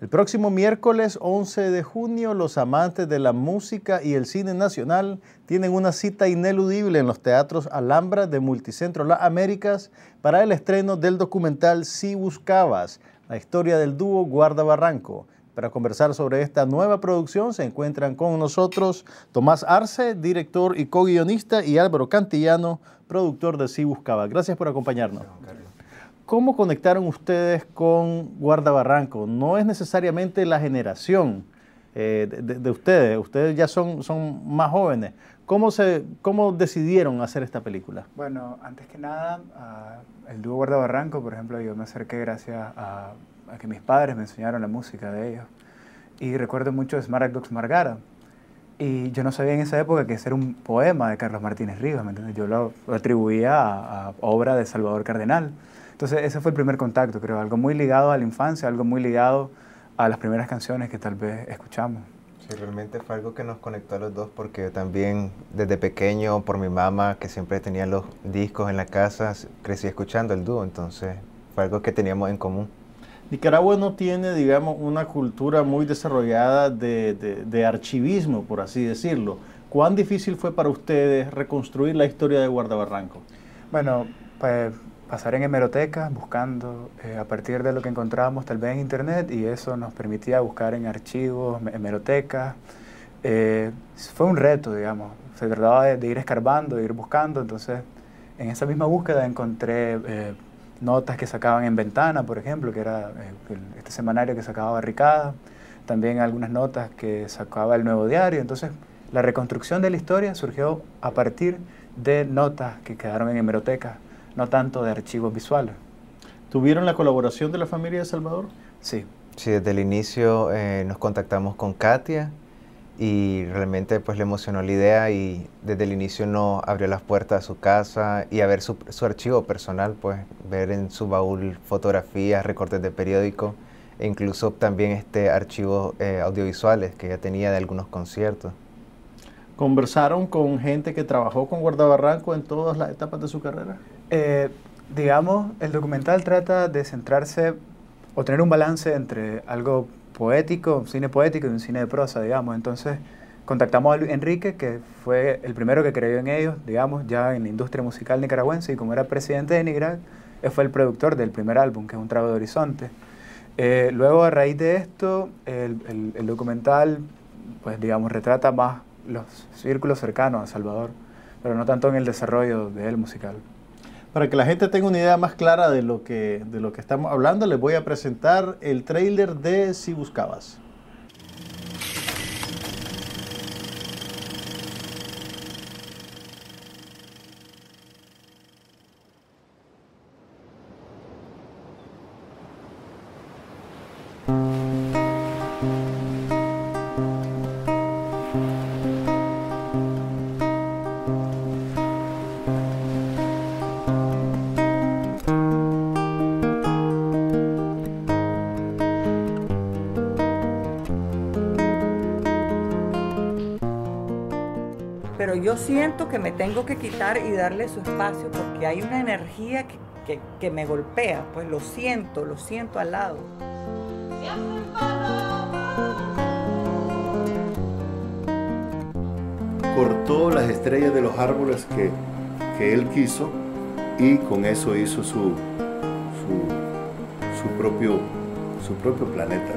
El próximo miércoles 11 de junio, los amantes de la música y el cine nacional tienen una cita ineludible en los teatros Alhambra de Multicentro Las Américas para el estreno del documental Si Buscabas, la historia del dúo Guarda Barranco. Para conversar sobre esta nueva producción se encuentran con nosotros Tomás Arce, director y co-guionista, y Álvaro Cantillano, productor de Si Buscabas. Gracias por acompañarnos. ¿Cómo conectaron ustedes con Guarda Barranco? No es necesariamente la generación de ustedes ya son más jóvenes. ¿Cómo decidieron hacer esta película? Bueno, antes que nada, el dúo Guarda Barranco, por ejemplo, yo me acerqué gracias a que mis padres me enseñaron la música de ellos. Y recuerdo mucho Smaragd Dogs Margara. Y yo no sabía en esa época que ese era un poema de Carlos Martínez Rivas, ¿me entiendes? Yo lo atribuía a obra de Salvador Cardenal. Entonces ese fue el primer contacto, creo, algo muy ligado a la infancia, algo muy ligado a las primeras canciones que tal vez escuchamos. Sí, realmente fue algo que nos conectó a los dos porque también desde pequeño, por mi mamá, que siempre tenía los discos en la casa, crecí escuchando el dúo, entonces fue algo que teníamos en común. Nicaragua no tiene, digamos, una cultura muy desarrollada de archivismo, por así decirlo. ¿Cuán difícil fue para ustedes reconstruir la historia de Guarda Barranco? Bueno, pues pasar en hemerotecas, buscando a partir de lo que encontrábamos tal vez en internet, y eso nos permitía buscar en archivos, hemerotecas. Fue un reto, digamos. Se trataba de ir escarbando, de ir buscando. Entonces, en esa misma búsqueda encontré notas que sacaban en Ventana, por ejemplo, que era este semanario que sacaba Barricada. También algunas notas que sacaba El Nuevo Diario. Entonces, la reconstrucción de la historia surgió a partir de notas que quedaron en hemerotecas, no tanto de archivos visuales. ¿Tuvieron la colaboración de la familia de Salvador? Sí. Sí, desde el inicio nos contactamos con Katia y realmente pues le emocionó la idea y desde el inicio nos abrió las puertas a su casa y a ver su archivo personal, pues ver en su baúl fotografías, recortes de periódico e incluso también archivos audiovisuales que ya tenía de algunos conciertos. ¿Conversaron con gente que trabajó con Guarda Barranco en todas las etapas de su carrera? Digamos, el documental trata de centrarse o tener un balance entre algo poético, un cine poético y un cine de prosa, digamos. Entonces, contactamos a Enrique, que fue el primero que creyó en ellos, digamos, ya en la industria musical nicaragüense, y como era presidente de NIGRAC, él fue el productor del primer álbum, que es Un Trago de Horizonte. Luego, a raíz de esto, el documental, pues, digamos, retrata más los círculos cercanos a Salvador, pero no tanto en el desarrollo de él musical. Para que la gente tenga una idea más clara de lo que estamos hablando, les voy a presentar el tráiler de Si Buscabas. Pero yo siento que me tengo que quitar y darle su espacio porque hay una energía que me golpea, pues lo siento al lado. Cortó las estrellas de los árboles que él quiso y con eso hizo su propio planeta.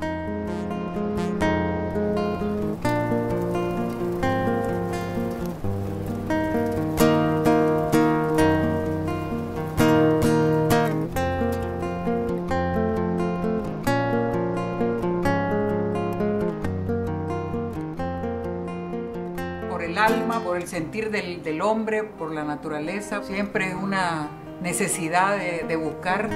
Por el alma, por el sentir del hombre, por la naturaleza, siempre es una necesidad de buscar.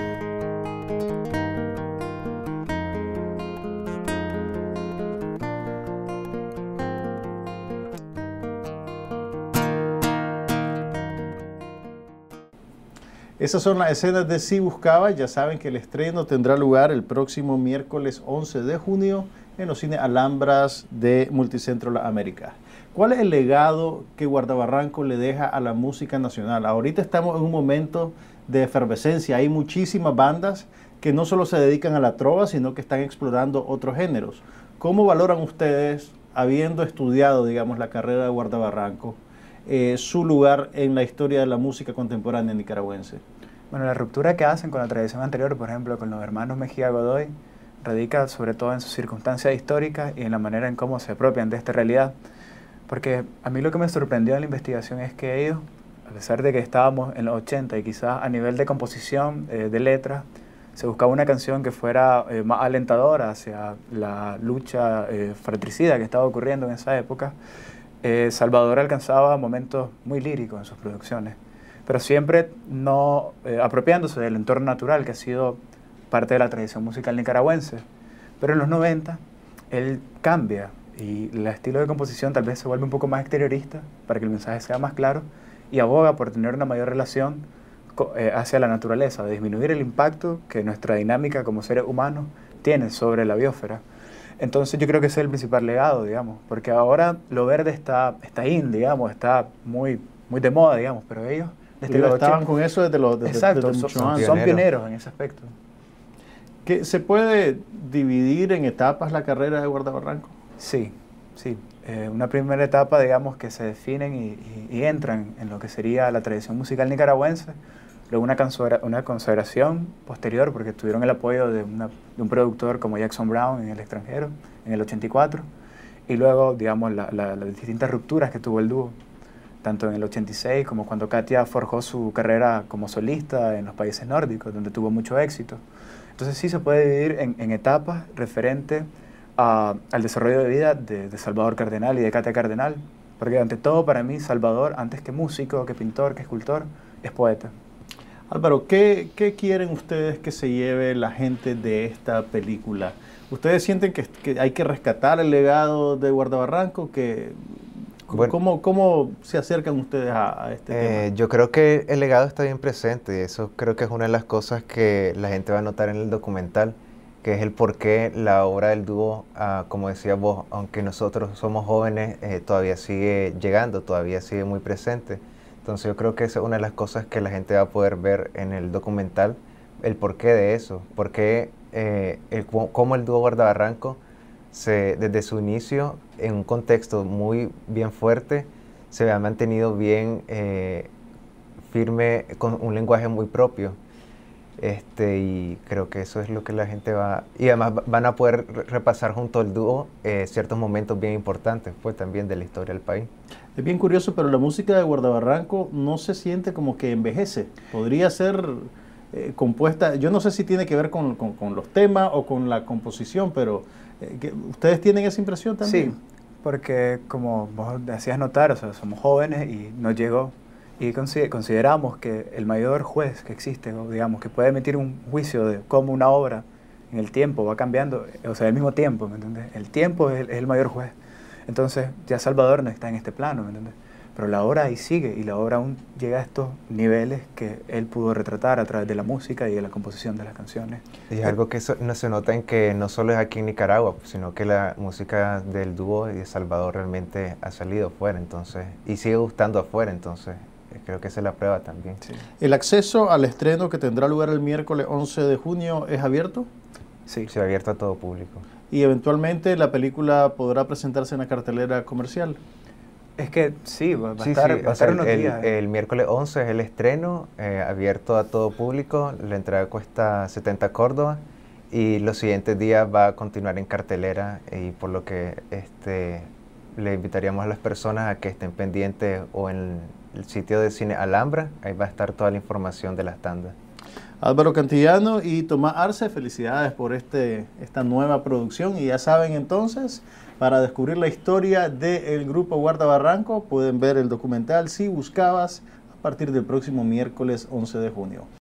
Esas son las escenas de Si Buscabas. Ya saben que el estreno tendrá lugar el próximo miércoles 11 de junio en los cines Alhambras de Multicentro Las Américas. ¿Cuál es el legado que Guarda Barranco le deja a la música nacional? Ahorita estamos en un momento de efervescencia, hay muchísimas bandas que no solo se dedican a la trova, sino que están explorando otros géneros. ¿Cómo valoran ustedes, habiendo estudiado, digamos, la carrera de Guardabarranco, su lugar en la historia de la música contemporánea nicaragüense? Bueno, la ruptura que hacen con la tradición anterior, por ejemplo, con los hermanos Mejía Godoy, radica sobre todo en sus circunstancias históricas y en la manera en cómo se apropian de esta realidad. Porque a mí lo que me sorprendió en la investigación es que ellos, a pesar de que estábamos en los 80 y quizás a nivel de composición, de letras, se buscaba una canción que fuera más alentadora hacia la lucha fratricida que estaba ocurriendo en esa época, Salvador alcanzaba momentos muy líricos en sus producciones, pero siempre no apropiándose del entorno natural que ha sido parte de la tradición musical nicaragüense. Pero en los 90 él cambia y el estilo de composición tal vez se vuelve un poco más exteriorista para que el mensaje sea más claro y aboga por tener una mayor relación hacia la naturaleza, de disminuir el impacto que nuestra dinámica como seres humanos tiene sobre la biosfera. Entonces yo creo que ese es el principal legado, digamos, porque ahora lo verde está in, digamos, está muy de moda, digamos, pero ellos estaban con eso desde exacto, mucho antes. Son pioneros en ese aspecto. ¿Que se puede dividir en etapas la carrera de Guardabarranco? Sí, sí. Una primera etapa, digamos, que se definen y entran en lo que sería la tradición musical nicaragüense, luego una consagración posterior, porque tuvieron el apoyo de un productor como Jackson Browne en el extranjero, en el 84, y luego, digamos, las distintas rupturas que tuvo el dúo, tanto en el 86 como cuando Katia forjó su carrera como solista en los países nórdicos, donde tuvo mucho éxito. Entonces sí se puede dividir en etapas referente al desarrollo de vida de Salvador Cardenal y de Katia Cardenal, porque ante todo para mí Salvador, antes que músico, que pintor, que escultor, es poeta. Álvaro, ¿qué quieren ustedes que se lleve la gente de esta película? ¿Ustedes sienten que hay que rescatar el legado de Guardabarranco? Bueno, ¿Cómo se acercan ustedes a este tema? Yo creo que el legado está bien presente y eso creo que es una de las cosas que la gente va a notar en el documental, que es el por qué la obra del dúo, como decías vos, aunque nosotros somos jóvenes, todavía sigue llegando, todavía sigue muy presente. Entonces yo creo que esa es una de las cosas que la gente va a poder ver en el documental, el porqué de eso, porque cómo el dúo Guardabarranco, desde su inicio, en un contexto muy bien fuerte, se ha mantenido bien firme, con un lenguaje muy propio. Y creo que eso es lo que la gente va... Y además van a poder repasar junto al dúo ciertos momentos bien importantes, pues también de la historia del país. Es bien curioso, pero la música de Guardabarranco no se siente como que envejece. Podría ser compuesta, yo no sé si tiene que ver con los temas o con la composición, pero ¿ustedes tienen esa impresión también? Sí, porque como vos hacías notar, o sea, somos jóvenes y nos llegó. Y consideramos que el mayor juez que existe, o digamos, que puede emitir un juicio de cómo una obra en el tiempo va cambiando, o sea, al mismo tiempo, ¿me entiendes? El tiempo es el mayor juez. Entonces, ya Salvador no está en este plano, ¿me entiendes? Pero la obra ahí sigue, y la obra aún llega a estos niveles que él pudo retratar a través de la música y de la composición de las canciones. Y es algo que no se nota en que no solo es aquí en Nicaragua, sino que la música del dúo y de Salvador realmente ha salido afuera, entonces, y sigue gustando afuera, entonces... Creo que esa es la prueba también. Sí. ¿El acceso al estreno que tendrá lugar el miércoles 11 de junio es abierto? Sí, se ha abierto a todo público. ¿Y eventualmente la película podrá presentarse en la cartelera comercial? Es que sí, va a estar unos días. El miércoles 11 es el estreno, abierto a todo público. La entrada cuesta 70 córdobas y los siguientes días va a continuar en cartelera, y por lo que le invitaríamos a las personas a que estén pendientes o en el sitio de Cine Alhambra, ahí va a estar toda la información de las tandas. Álvaro Cantillano y Tomás Arce, felicidades por esta nueva producción, y ya saben entonces, para descubrir la historia del grupo Guardabarranco, pueden ver el documental Si Buscabas a partir del próximo miércoles 11 de junio.